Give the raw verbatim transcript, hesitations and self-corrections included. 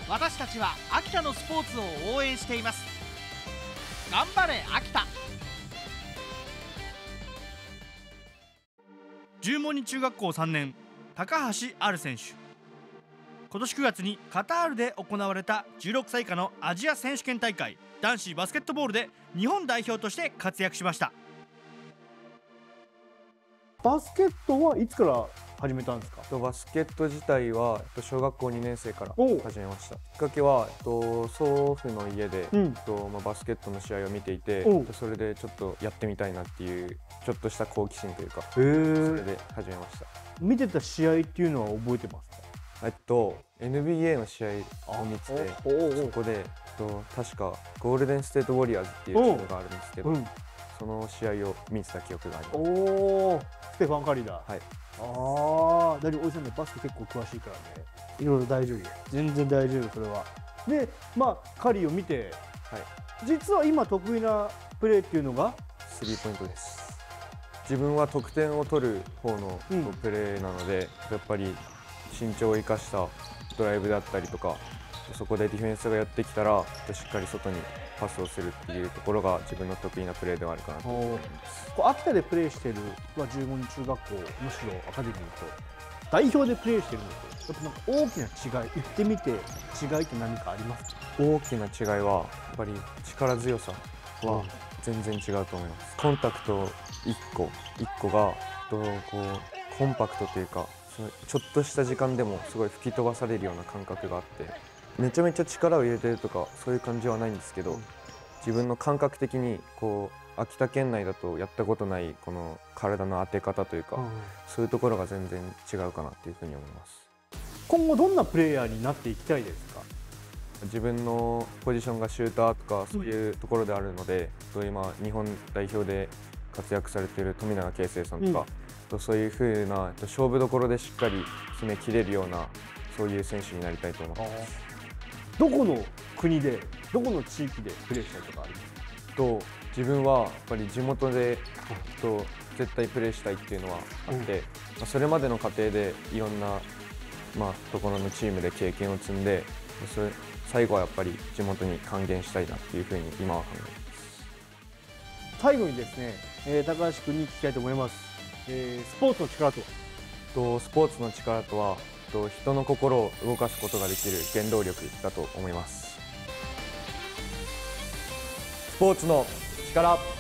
私たちは秋田のスポーツを応援しています。頑張れ秋田。十文字中学校さんねん、高橋ある選手。今年くがつにカタールで行われたじゅうろくさい以下のアジア選手権大会男子バスケットボールで日本代表として活躍しました。 バスケットはいつから始めたんですか？ バスケット自体は小学校にねん生から始めました。きっかけは祖父の家で、うんまあ、バスケットの試合を見ていて、それでちょっとやってみたいなっていうちょっとした好奇心というか、それで始めました。 見てた試合っていうのは覚えてますか？ えっと エヌビーエー の試合を見てて、そこでと確かゴールデンステートウォリアーズっていうチームがあるんですけど、うん、その試合を見てた記憶があります。 おお、ステファン・カリーだ。 はい。 ああ、だっておじさんね、バスケ結構詳しいからね、いろいろ大丈夫よ。全然大丈夫、それは。で、まあカリーを見て、はい、実は今得意なプレーっていうのがスリーポイントです。自分は得点を取る方のプレーなので、うん、やっぱり身長を生かしたドライブだったりとか、そこでディフェンスがやってきたらしっかり外にパスをするっていうところが自分の得意なプレーではあるかなと思います。 秋田でプレーしているは十文字中学校、むしろアカデミーと代表でプレーしているのとやっぱなんか大きな違い、行ってみて違いって何かありますか？ 大きな違いはやっぱり力強さは全然違うと思います。コンタクトいっこいっこがこうコンパクトというか、ちょっとした時間でもすごい吹き飛ばされるような感覚があって、めちゃめちゃ力を入れてるとかそういう感じはないんですけど、自分の感覚的にこう秋田県内だとやったことないこの体の当て方というか、うん、そういうところが全然違うかなっていうふうに思います。 今後どんなプレイヤーになっていきたいですか？ 自分のポジションがシューターとかそういうところであるので、うん、今日本代表で活躍されている富永啓生さんとか、うん、そういうふうな勝負どころでしっかり決めきれるようなそういう選手になりたいと思います。 どこの国でどこの地域でプレーしたいとかありますか？ と自分はやっぱり地元でと絶対プレーしたいっていうのはあって、うん、それまでの過程でいろんな、まあ、ところのチームで経験を積んで、それ最後はやっぱり地元に還元したいなっていうふうに今は考えています。 最後にですね、えー、高橋君に聞きたいと思います。えー、スポーツの力とは？ とスポーツの力とはと人の心を動かすことができる原動力だと思います。スポーツの力。